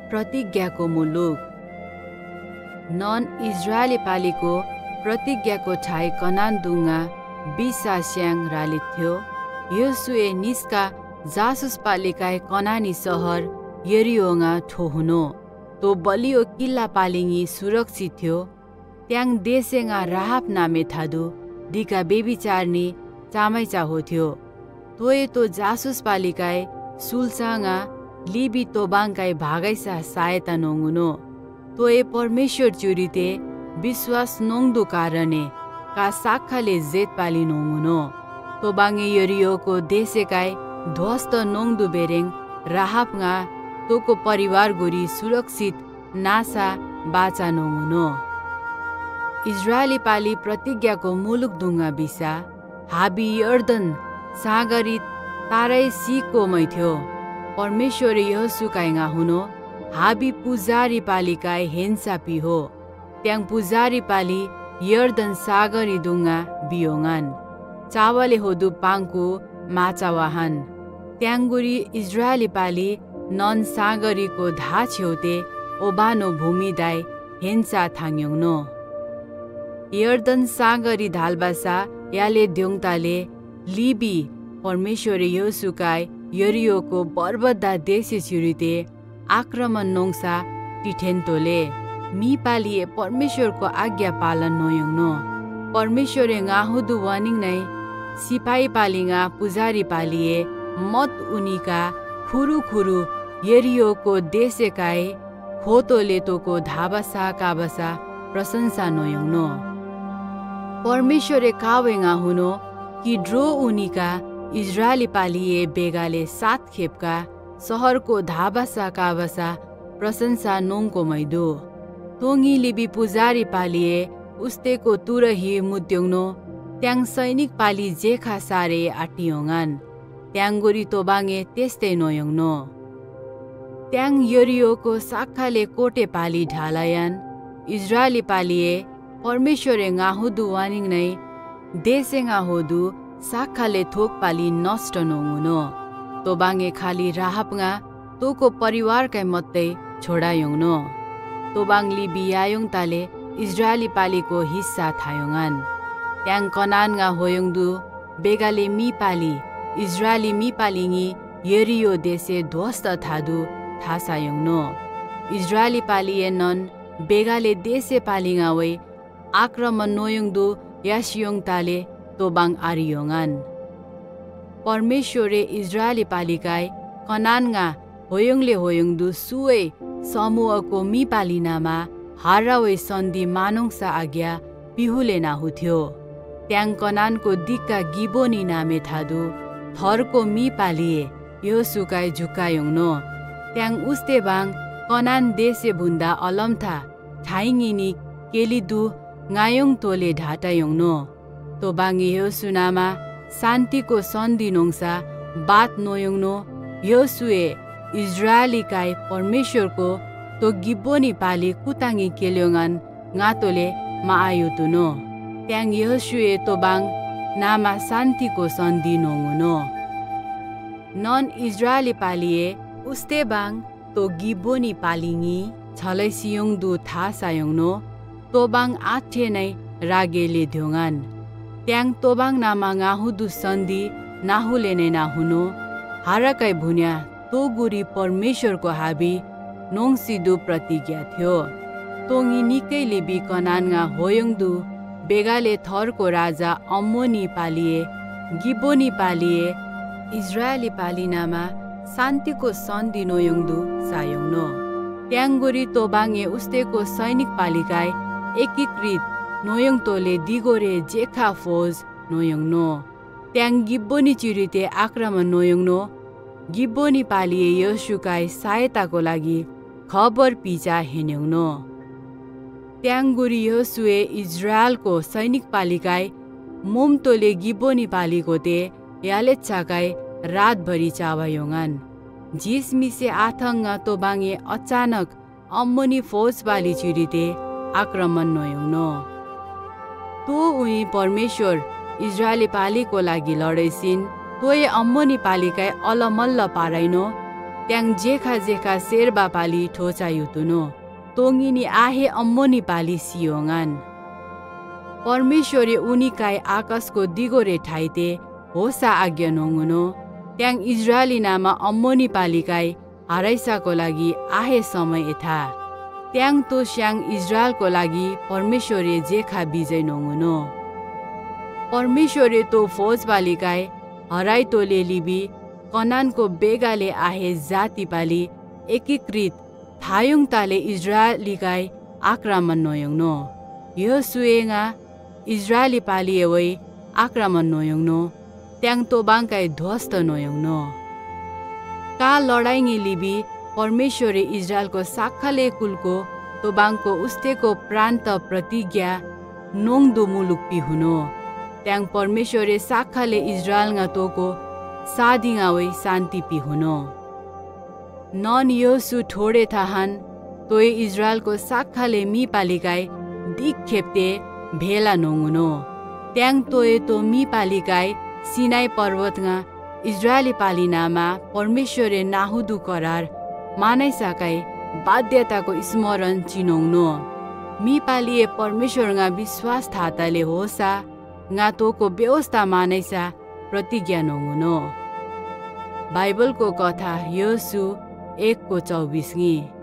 प्रतिज्ञाको मुलुक। नन इजरायली पालीको प्रतिज्ञाको ठाई कनान दुंगा बिसा स्याङ रालित थियो। योसुए निस्का जासुस पालिकाय कनानी सहर यरियोङा ठोहुनो तो बलियो किल्ला पालिङी सुरक्षित थियो। त्याङ देशेङा राहाप नामे थादु दिका बेबिचारनी चामैचा होथ्यो। तोए तो जासुस पालिकाय सुलसाङा लिबी तोबाङकाय भागैसा सहायता नोंगुनो तोए परमेश्वर चुरिते विश्वास नोंगदु कारणे का साखाले जेत पाली नोंगुनो तोबाङे यरियोको देशेकाय ध्वस्त नोंगदु बेरेङ राहापङा तोको परिवार गोरी सुरक्षित नासा बाचा नोंगुनो। इजरायली पाली प्रतिज्ञाको मुलुक दुंगा बिसा हाबी यर्दन सागरी तारै सीको मैथ्यो। परमेश्वर यहोसुकाइङा हुनो हाबी पुजारी पालिकाय हेन्सापी हो। त्याङ पुजारी पाली यर्दन सागरी दुंगा बियोङान चावले होदु पाङको माचावाहान। त्याङगुरी इजरायली पाली नन सागरीको धा छेउते ओबानो भूमि दाय हेन्सा थाङ्योङनो। यर्दन सागरी धालबासा याले द्योङताले लिबी परमेश्वर यहोसुकाय यरियोको बर्बद्दा देशे छिरिते आक्रमण नोङसा टिठेन्तोले मी पालिए परमेश्वरको आज्ञा पालन नोयोङनो। परमेश्वरे गाहुदु वानिङ नै सिपाही पालिङा पुजारी पालिए मत उनीका खुरु खुरु यरियोको देशेकाय खोतोले तोको धाबासा काबासा प्रशंसा नोयोङनो। परमेश्वरे कावेङा हुनो कि ड्रो उनीका इजरायली पालिए बेगाले 7 खेपका सहरको धाबासा काबासा प्रशंसा नोङको मैदो तोङी लिबी पुजारी पालिए उस्तेको तुरही मुद्योङनो। त्याङ सैनिक पाली जेखा सारे आटियोङान त्याङगोरी तोबाङे त्यस्तै नोयोङनो। त्याङ यरियोको साखाले कोटे पाली ढालायान इजरायली पालिए परमेश्वरे गाहुदु वानिङ नै देशेङा होदु साखाले थोक पाली नष्ट नोङुनो तोबाङे खाली राहापङा तोको परिवारकै मत्तै छोडायोङनो। तोबाङ लिबी यायोङ ताले इजरायली पालीको हिस्सा थायोङान। त्याङ कनानगा होयोङदु बेगाले मी पाली इजरायली मी पालिङी यरियो देशे ध्वस्त थादु थासायोङनो। इजरायली पालिए नन बेगाले देशे पालिङा वै आक्रमण नोयोङदु यासियोङ ताले तोबाङ आरियोङान। परमेश्वरे इजरायली पालिकाय कनानगा होयोङले होयोङदु सुवे समूहको मी पालिनामा हारावे सन्धि मानोङसा आज्ञा पिहुले नाहुथ्यो। त्याङ कनानको दिक्का गिबोनी नामे थादु थरको मी पालिए यहोसुकाय झुकायोङनो। त्याङ उस्तेबाङ कनान देशे भुन्दा अलमथा ठाइङिनी केलिदु गायोङ तोले ढाटायोङनो। तोबाङे यहोसुनामा शान्तिको सन्धि नोङसा बात नोयोङनो। यहोसुए इजरायलीकाय परमेश्वरको तो गिब्बोनी पाली कुताङी केल्योङान गातोले माआयुतुनो। त्याङ यहोसुए तोबाङ नामा शान्तिको सन्धि नोङुनो। नन इजरायली पालिए उस्तेबाङ तो गिब्बोनी पालिङी छलैसियोङदु थासायोङनो तोबाङ आठे नै रागेले ध्योङान। त्याङ तोबाङ नामा गाहुदु सन्धि नाहुले नै नाहुनो हाराकै भुन्या तो गुरी परमेश्वरको हाबी नोङसिदु प्रतिज्ञा थियो। तोङी निकै लिबी कनानगा होयोङदु बेगाले थरको राजा अम्मोनी पालिए गिब्बोनी पालिए इजरायली पालिनामा शान्तिको सन्धि नोयोङदु सायोङनो। त्याङगोरी तोबाङे उस्तेको सैनिक पालिकाय एकीकृत नोयोङतोले दिगोरे जेखा फौज नोयोङनो। त्याङ गिब्बोनी चिरिते आक्रमण नोयोङनो। गिब्बोनी पालिए यहोसुकाय सहायताको लागि खबर पिचा हेन्योङनो। त्याङगुरी यहोसुए इजरायलको सैनिक पालिकाय मोमतोले गिब्बोनी पालिको ते यालेच्छाकाय रातभरि चावायोङान। जिसमिसे आथङ्गा तोबाङे अचानक अम्मोनी फौज पाली चिरिते आक्रमण नोयोङनो। तो उही परमेश्वर इजरायली पालीको लागि लडेसिन तोय अम्मोनी पालिकाय अलमल्ल पाराइनो त्याङ जेखा शेरबा पाली ठोचा युतुनो तोङिनी आहे अम्मोनी पाली सियोङान परमेश्वरे उनीकाई आकाशको दिगोरे ठाइते होसा आज्ञा नोङुनो त्याङ इजरायली नामा अम्मोनी पालिकाई हाराइसाको लागि आहे समय एथा त्याङ तो स्याङ इजरायलको लागि परमेश्वरे जेखा बिजय नोङुनो परमेश्वरे तो फौज पालिकाई हराइ तो लेलिबी कनानको बेगाले आहे जाति पाली एकीकृत थायुङ ताले इजरायलीकाई आक्रमण नोयङनो यो सुएङा इजरायली पाली एवै आक्रमण नोयङनो त्याङ तोबाङकाई ध्वस्त नोयङनो का लडाइङी लिबी परमेश्वरे इजरायलको साक्खाले कुलको तोबाङको उस्तेको प्रान्त प्रतिज्ञा नोङदो मुलुक हुनो त्याङ परमेश्वरे साक्खाले इजरायलगा तोको सादिङावै शान्ति पिहुनो नन योसु ठोडे थाहान तोय इजरायलको साक्खाले मी पालिकाई दिक खेप्ते भेला नोङुनो त्याङ तोय तो मी पालिकाई सिनाई पर्वतगा इजरायली पालिनामा परमेश्वरे नाहुदु करार मानाइसाकाई बाध्यताको स्मरण चिनोङनो मी पालिए परमेश्वरगा विश्वास थाताले होसा गातोको व्यवस्था मानाइसा प्रतिज्ञा नोङुनो बाइबलको कथा योसु 1:24